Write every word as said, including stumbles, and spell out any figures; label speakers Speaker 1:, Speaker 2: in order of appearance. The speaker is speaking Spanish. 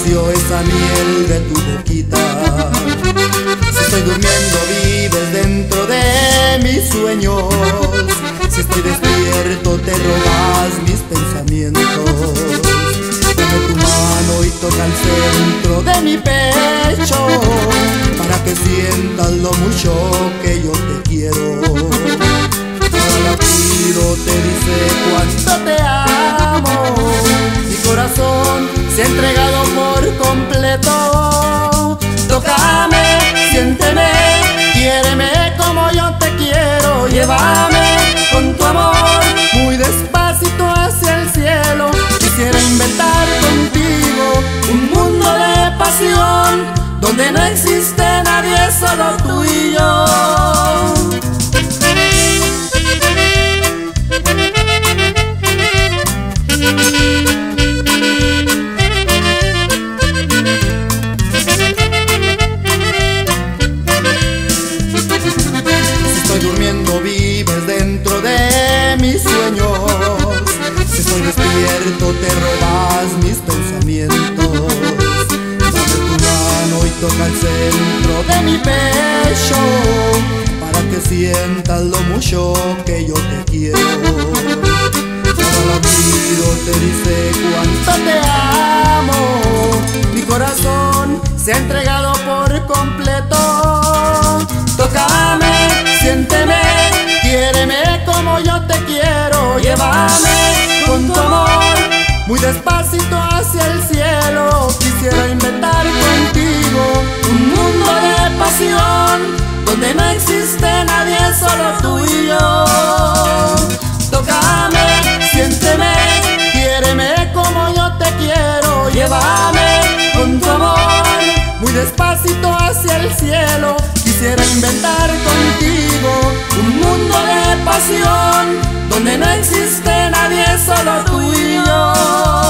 Speaker 1: despacio esa miel de tu boquita. Si estoy durmiendo vives dentro de mis sueños, si estoy despierto te robas mis pensamientos. Dame tu mano y toca el centro de mi pecho, para que sientas lo mucho que yo te quiero. Cada latido te dice cuánto te amo, mi corazón se ha entregado por completo. Tócame, siénteme, quiéreme como yo te quiero. Llévame con tu amor muy despacito hacia el cielo. Quisiera inventar contigo un mundo de pasión, donde no existe nadie, solo tú y yo. Vives dentro de mis sueños, si estoy despierto te robas mis pensamientos. Dame tu mano y toca el centro de mi pecho, para que sientas lo mucho que yo te quiero. Cada latido te dice cuánto te amo, mi corazón se ha entregado por completo. Tócame, siénteme, quiéreme como yo te quiero. Llévame con tu amor muy despacito hacia el cielo. Quisiera inventar contigo un mundo de pasión, donde no existe nadie, solo tú y yo. Tócame, siénteme, quiéreme como yo te quiero. Llévame con tu amor muy despacito hacia el cielo. Quisiera inventar contigo un mundo de pasión, donde no existe nadie, solo tú y yo.